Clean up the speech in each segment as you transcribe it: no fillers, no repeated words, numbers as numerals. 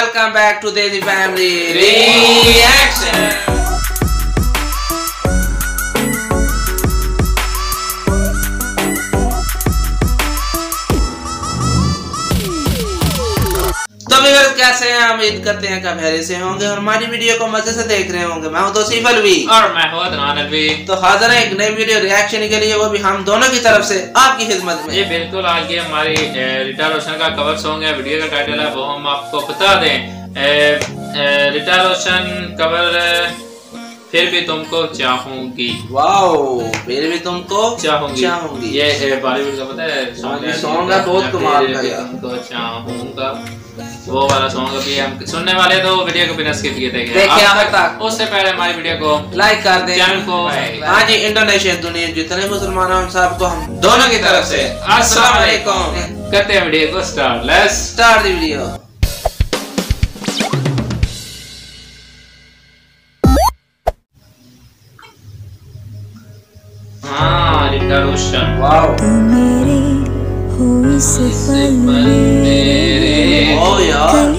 Welcome back to Desi Family Reaction. तो viewers कैसे हैं? उम्मीद करते हैं कि खैरियत से होंगे और हमारी वीडियो को मजे से देख रहे होंगे। मैं हूं देसी फैमिली और मैं हूं अदनान। तो हाजिर है एक नई वीडियो रिएक्शन के लिए, वो भी हम दोनों की तरफ से आपकी खिदमत में। ये बिल्कुल आज ये हमारी रिटा रोशन का कवर सॉन्ग है। वीडियो का टाइटल है वो हम आपको बता दें। रिटा रोशन कवर फिर भी तुमको चाहूंगी। वाओ, फिर भी तुमको चाहूंगी। ये बॉलीवुड का पता है सॉन्ग है, बहुत कमाल का यार। तुमको चाहूंगा वो वाला सॉन्ग अभी हम सुनने वाले, तो वीडियो को बिना स्किप किए देखें। उससे पहले हमारी वीडियो को लाइक कर दें, चैनल को। हाँ जी, इंडोनेशियन दुनिया जितने मुसलमान हैं उन सबको हम दोनों की तरफ से अस्सलाम वालेकुम करते हैं। वीडियो को start. Let's start the video. Rita Roshan. Wow, ओ यार,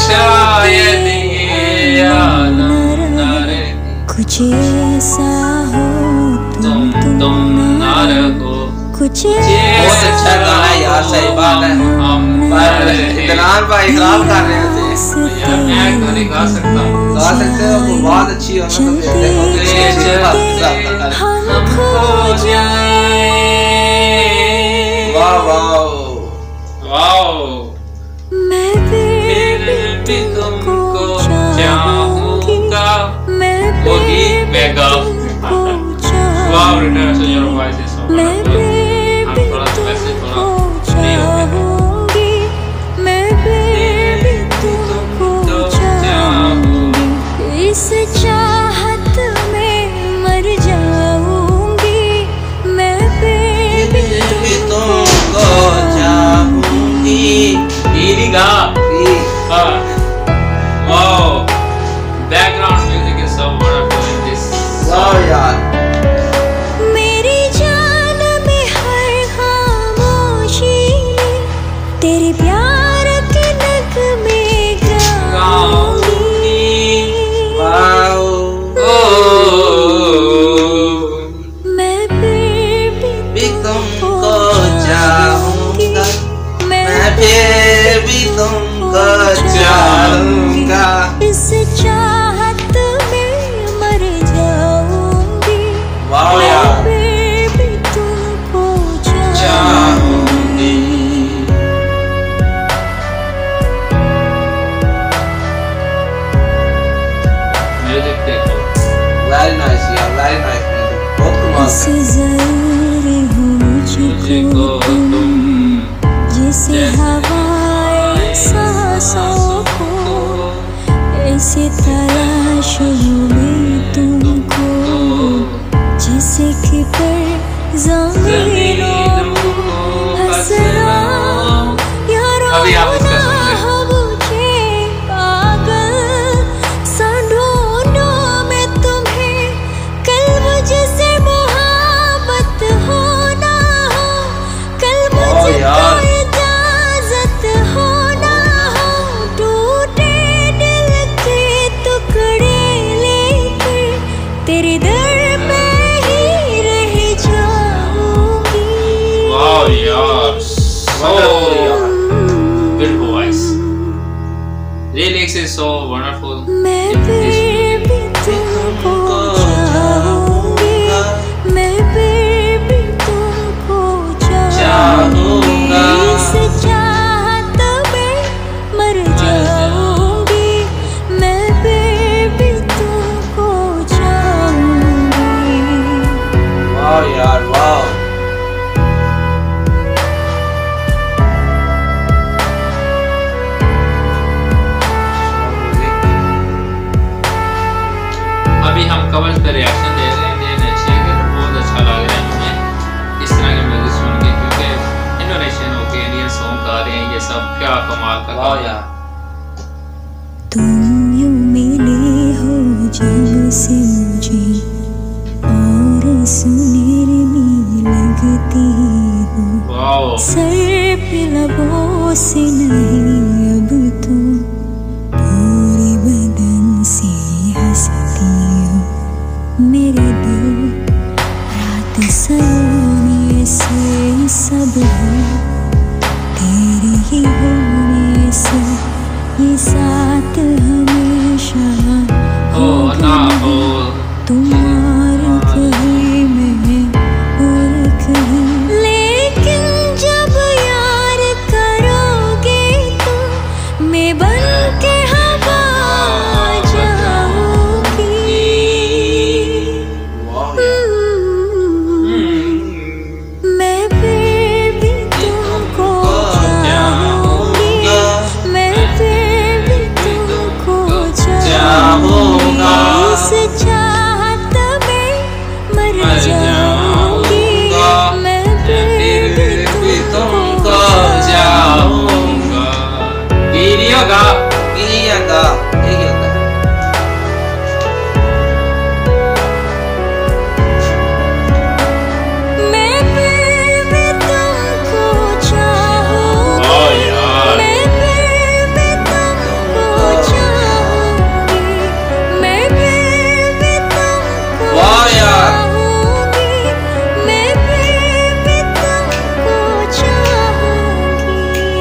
कुछ ऐसा हो तुम ना रहो। बहुत अच्छा गाना है यार, सही बात है। पर इतनान भाई खराब कर रहे थे। मैं तो नहीं गा सकता हूँ। गा सकते हो, वो बहुत अच्छी हो ना, तो वाह वाह वाओ। मैं फिर भी तुमको चाहूंगा। वो गीत मैं गा। Wow, Rita Roshan, your voice is so wonderful. हम थोड़ा सा वैसे थोड़ा फ्री हो गए। मैं फिर भी तुमको चाहूंगी, इस चाहत में मर जाऊंगी। मैं फिर भी तुमको चाहूंगी। Wow, background music is so wonderful in this song. यार, मेरी जान में हर खामोशी तेरे प्यार के नगमे गाऊंगी। वाओ, मैं फिर भी तुमको चाहूंगा। मैं फिर भी तुमको चाहूंगा, इस चाहत में मर जाऊंगी। वाओ यार, फिर भी तुमको चाहूंगी। म्यूजिक देखो, वेरी नाइस यार, वेरी नाइस म्यूजिक, बहुत कमाल है। जरूरी हो मुझको तुम, जिसे हवाएं सांसों को ऐसे तलाश में तुमको, जिसे कि पर ज़मीनों हंसना यारों अभी आप इसका सुन लें। ना मुझे पागल सा ढूंढूं मैं तुम्हें, कल मुझसे मोहब्बत हो ना हो, कल मुझे इजाजत हो ना हो, टूटे दिल के टुकड़े लेकर तेरे दर पे ही रह जाऊंगी। वाओ यार, so good voice. Lyrics is so wonderful. मैं फिर भी तुमको चाहूंगी, मैं फिर भी तुमको चाहूंगी, इस चाहत में मर जाऊंगी। मैं फिर भी तुमको चाहूंगी। वाओ यार, वाओ। अभी हम कवर्स पे रिएक्शन दे रहे हैं। बहुत अच्छा लग रहा है हमें इस तरह के म्यूजिक सुन के, क्योंकि इंडोनेशियन हो के इंडियन सॉन्ग गा रहे हैं। ये सब क्या कमाल का वाओ काम है। यार, तुम यूं मिले हो जब से मुझे, और सुनहरी लगती हो। वाओ, सर पे लबों से नहीं अब तो सब है तेरे ही होने से, ये साथ हमेशा होगा तुम और कहीं मैं और कहीं। लेकिन जब यार करोगे तुम, मैं बन के हवा जाऊंगी। मैं फिर भी तुमको चाहूंगी, मैं फिर भी तुमको चाहूंगा। इस चाहत में मर जाऊंगी, मैं फिर भी तुमको चाहूंगा। गिरियोगा गिरियोगा यही होता है। मैं फिर भी तुमको चाहूंगी, मैं फिर भी तुमको चाहूंगी, मैं फिर भी तुमको वाह यार। चाहूंगी, मैं फिर भी तुमको चाहूंगी।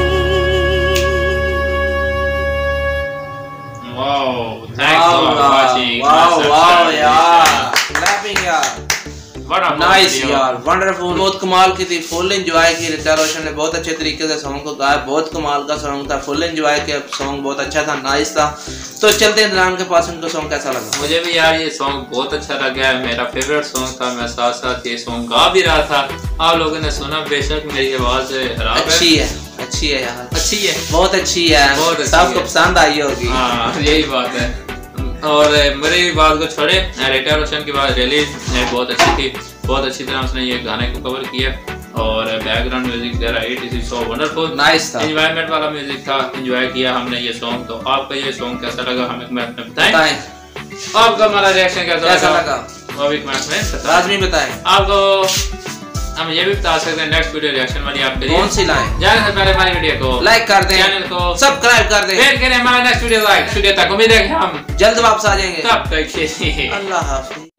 Wow, thanks for watching. वाह यार, क्लैपिंग यार, What a नाइस video. यार, वंडरफुल, बहुत कमाल की थी, फुल एंजॉय की। रिटा रोशन ने बहुत अच्छे तरीके से सॉन्ग को गाया, बहुत कमाल का सॉन्ग था, फुल एंजॉय किया, सॉन्ग बहुत अच्छा था, नाइस था। तो चलते हैं अदनान के पास, उनको सॉन्ग कैसा लगा? मुझे भी यार ये सॉन्ग बहुत अच्छा लगा है, मेरा फेवरेट सॉन्ग था। मैं साथ साथ ये सॉन्ग गा भी रहा था। आप लोगों ने सुना, बेशक मेरी आवाज खराब है। अच्छी है, अच्छी है यार, अच्छी है, बहुत अच्छी है, बहुत अच्छी सबको है। पसंद आई होगी। हाँ यही बात है। और मेरी बात को छोड़े, रिटा रोशन की बात रियली बहुत अच्छी थी, बहुत अच्छी तरह उसने ये गाने को कवर किया और बैकग्राउंड म्यूजिक दे रहा है, it is so wonderful, nice था, एंजॉयमेंट वाला म्यूजिक था, एंजॉय किया हमने ये सॉन्ग। तो आपका ये सॉन्ग कैसा लगा हमें कमेंट में बताएं। आपका हमारा रिएक्शन कैसा लगा वो भी कमेंट में लाजमी बताएं। आपको हम ये भी बता सकते हैं नेक्स्ट वीडियो रिएक्शन वाली आपके लिए कौन सी लाएं? जाने से पहले हमारी वीडियो को लाइक कर दें, चैनल को सब्सक्राइब कर दें, शेयर करें। हमारा नेक्स्ट वीडियो तक उम्मीद है कि हम जल्द वापस आ जाएंगे। तब तक के लिए अल्लाह हाफिज।